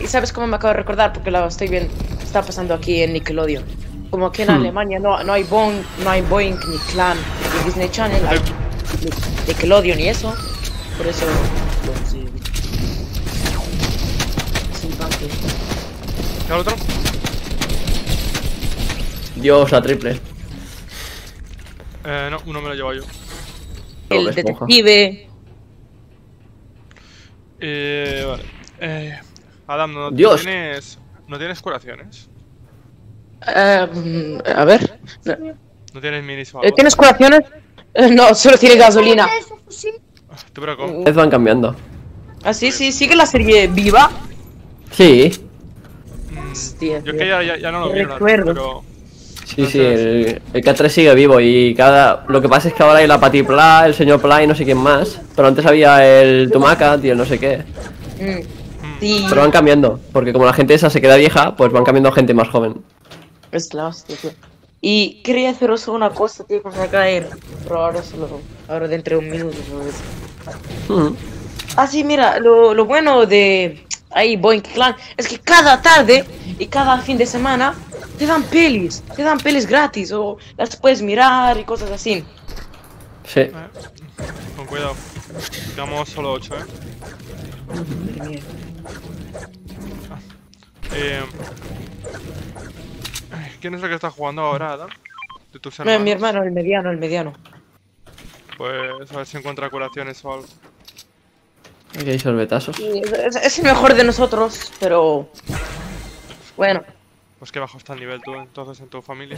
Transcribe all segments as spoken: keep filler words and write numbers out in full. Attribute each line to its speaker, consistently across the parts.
Speaker 1: ¿y sabes cómo me acabo de recordar? Porque lo estoy viendo, está pasando aquí en Nickelodeon. Como que en
Speaker 2: Hmm.
Speaker 1: Alemania no, no hay Boing, no hay Boing ni Clan, ni Disney Channel, hay Nickelodeon y eso. Por eso... Bueno, sí. Sí, banque.
Speaker 3: ¿Y al otro?
Speaker 2: Dios, la triple.
Speaker 3: Eh, no, uno me lo llevo yo.
Speaker 1: El
Speaker 2: Bob Esponja.
Speaker 1: detective...
Speaker 3: Eh, vale. Eh, Adam, ¿no, ¿no
Speaker 2: Dios.
Speaker 3: tienes, ¿no tienes curaciones?
Speaker 1: Eh, a ver...
Speaker 3: ¿No tienes minis o
Speaker 1: Eh,
Speaker 3: algo?
Speaker 1: ¿Tienes curaciones? Eh, no, solo tiene gasolina.
Speaker 3: ¿Tú pero cómo?
Speaker 2: Cada vez van cambiando.
Speaker 1: Ah, sí, sí, sigue la serie viva.
Speaker 2: Sí,
Speaker 3: Mm,
Speaker 1: Hostia,
Speaker 3: yo es
Speaker 1: tío.
Speaker 3: que ya, ya, ya no lo
Speaker 1: Qué
Speaker 3: miro,
Speaker 1: recuerdo.
Speaker 3: pero...
Speaker 2: sí, sí. El, el K tres sigue vivo y cada. Lo que pasa es que ahora hay la Patty Pla, el señor Pla y no sé quién más. Pero antes había el Tumaca, tío, no sé qué.
Speaker 1: Mm, sí.
Speaker 2: Pero van cambiando, porque como la gente esa se queda vieja, pues van cambiando a gente más joven.
Speaker 1: Es la hostia, tío. Y quería haceros una cosa, tío, que me va a caer. Pero ahora solo. Ahora dentro de un minuto, ¿no?
Speaker 2: Mm.
Speaker 1: Ah, sí, mira, lo, lo bueno de. Ahí, Boink Clan, es que cada tarde y cada fin de semana te dan pelis. Te dan pelis gratis o las puedes mirar y cosas así.
Speaker 2: Sí.
Speaker 3: Eh, con cuidado. Quedamos solo ocho, ¿eh? Eh... ay, ¿quién es el que está jugando ahora, Adam? ¿De tus
Speaker 1: Mi,
Speaker 3: hermanos?
Speaker 1: mi hermano, el mediano, el mediano.
Speaker 3: Pues a ver si encuentra curaciones o algo.
Speaker 2: Aquí hay sorbetazos.
Speaker 1: Sí, es, es el mejor de nosotros, pero. Bueno.
Speaker 3: Pues que bajo está el nivel tú, entonces, en tu familia.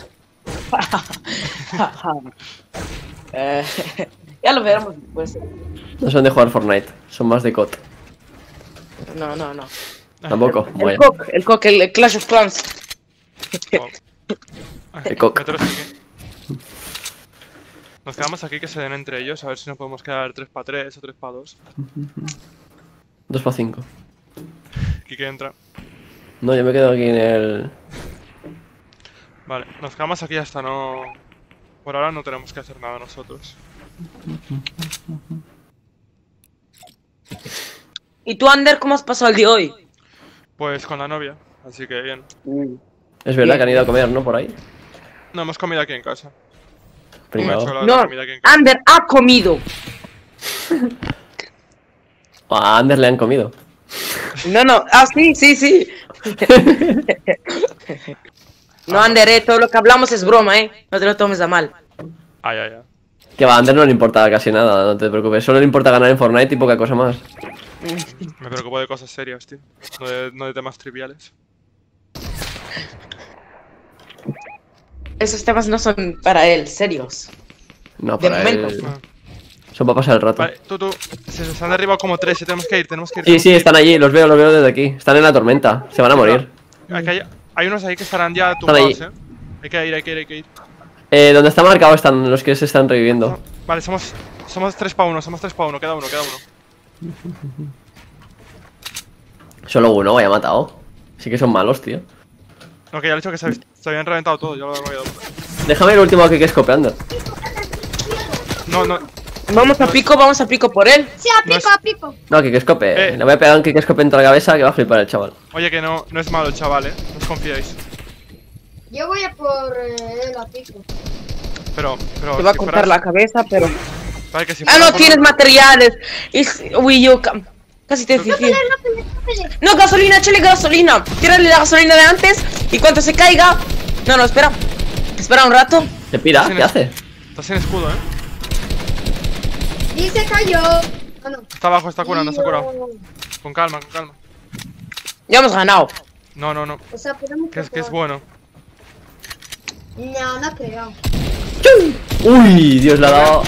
Speaker 1: Eh, ya lo veremos después.
Speaker 2: No son de jugar Fortnite, son más de C O D.
Speaker 1: No, no, no.
Speaker 2: Tampoco,
Speaker 1: El
Speaker 2: vaya.
Speaker 1: Coq, el Coq, el Clash of Clans.
Speaker 3: Oh.
Speaker 2: El cock.
Speaker 3: Meteros aquí. Nos quedamos aquí que se den entre ellos, a ver si nos podemos quedar tres para tres o tres para dos.
Speaker 2: dos para cinco.
Speaker 3: Aquí que entra.
Speaker 2: No, yo me quedo aquí en el.
Speaker 3: Vale, nos quedamos aquí hasta no... Por ahora no tenemos que hacer nada nosotros.
Speaker 1: ¿Y tú, Ander, cómo has pasado el día hoy?
Speaker 3: Pues con la novia, así que bien.
Speaker 2: Es verdad que han ido a comer, ¿no? Por ahí.
Speaker 3: No, hemos comido aquí en casa. Me he
Speaker 2: Primero.
Speaker 3: hecho la, la
Speaker 1: No,
Speaker 3: comida aquí en casa.
Speaker 1: Ander ha comido.
Speaker 2: A Ander le han comido.
Speaker 1: No, no, ah, sí, sí, sí. No, Ander, eh, todo lo que hablamos es broma, eh. No te lo tomes a mal.
Speaker 3: Ay, ay, ay.
Speaker 2: Que va, a Ander no le importa casi nada, no te preocupes. Solo le importa ganar en Fortnite y poca cosa más.
Speaker 3: Me preocupo de cosas serias, tío. No de, no de temas triviales.
Speaker 1: Esos temas no son para él, serios.
Speaker 2: No,
Speaker 1: De
Speaker 2: para
Speaker 1: momento.
Speaker 2: él.
Speaker 3: Ah.
Speaker 2: Son para pasar el rato.
Speaker 3: Vale, tú, tú. Se, se han derribado como tres y tenemos que ir, tenemos que ir.
Speaker 2: Sí,
Speaker 3: tenemos
Speaker 2: sí,
Speaker 3: que ir.
Speaker 2: están allí, los veo, los veo desde aquí. Están en la tormenta, se van a morir.
Speaker 3: Aquí hay, hay unos ahí que estarán ya
Speaker 2: ahí.
Speaker 3: tumbados, eh. Hay que ir, hay que ir, hay que ir.
Speaker 2: Eh, donde está marcado están los que se están reviviendo.
Speaker 3: No, vale, somos somos tres para uno, somos tres para uno, queda uno, queda uno.
Speaker 2: Solo uno, vaya matado. Sí que son malos, tío.
Speaker 3: No, que ya he dicho que se, se habían reventado todo, ya lo había dado.
Speaker 2: Déjame el último que es copiando.
Speaker 3: No, no,
Speaker 1: Vamos a pico, vamos a pico por él.
Speaker 4: Sí, a
Speaker 3: No
Speaker 4: pico,
Speaker 3: es-
Speaker 4: a pico.
Speaker 2: No, que escope.
Speaker 3: Eh.
Speaker 2: Le voy a pegar un kick escope en toda la cabeza que va a flipar el chaval.
Speaker 3: oye que no, no es malo el chaval, eh. No os confiéis.
Speaker 4: Yo voy a por eh, él a pico.
Speaker 3: Pero, pero.
Speaker 1: Te va a
Speaker 3: si
Speaker 1: cortar
Speaker 3: fueras-
Speaker 1: la cabeza, pero.
Speaker 3: Vale, que si
Speaker 1: Ah,
Speaker 3: fuera
Speaker 1: no,
Speaker 3: por
Speaker 1: tienes
Speaker 3: un-
Speaker 1: materiales. Es... Uy, yo ca- casi te
Speaker 4: No
Speaker 1: decía.
Speaker 4: pelees, no pelees, no pelees.
Speaker 1: No, gasolina, échale gasolina. Tírale la gasolina de antes y cuando se caiga. No, no, espera. Espera un rato.
Speaker 2: ¿Se pira?
Speaker 3: Sí,
Speaker 2: ¿Qué
Speaker 3: no.
Speaker 2: hace?
Speaker 3: Estás sin escudo, eh.
Speaker 4: Y se cayó. Ah, no.
Speaker 3: Está abajo, está curando, está curado.
Speaker 4: Tío.
Speaker 3: Con calma, con calma.
Speaker 1: Ya hemos ganado.
Speaker 3: No, no, no.
Speaker 4: O sea, podemos
Speaker 3: Que es, que es
Speaker 4: jugar.
Speaker 3: bueno.
Speaker 4: No, no creo.
Speaker 2: Uy, Dios, le ha dado.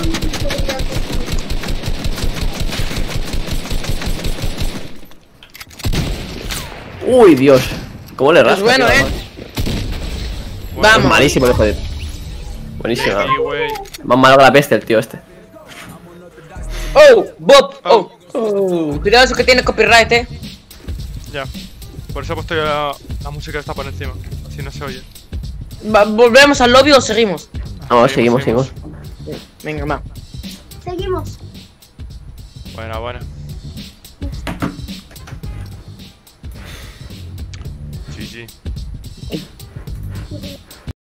Speaker 2: Uy, Dios. ¿Cómo le rasca?
Speaker 1: Es bueno,
Speaker 2: tío,
Speaker 1: eh.
Speaker 2: además?
Speaker 3: Bueno,
Speaker 1: Vamos.
Speaker 2: Es malísimo el joder. Buenísimo.
Speaker 3: Sí, güey.
Speaker 2: Más malo que la peste el tío este.
Speaker 1: Oh, Bob. Oh. Oh. Cuidado, eso que tiene copyright, eh.
Speaker 3: Ya. Por eso he puesto yo la, la música que está por encima. Así no se oye.
Speaker 1: Va- ¿Volvemos al lobby o seguimos?
Speaker 2: Vamos, seguimos, seguimos.
Speaker 1: Venga, va.
Speaker 4: Seguimos.
Speaker 3: Buena, buena. G G.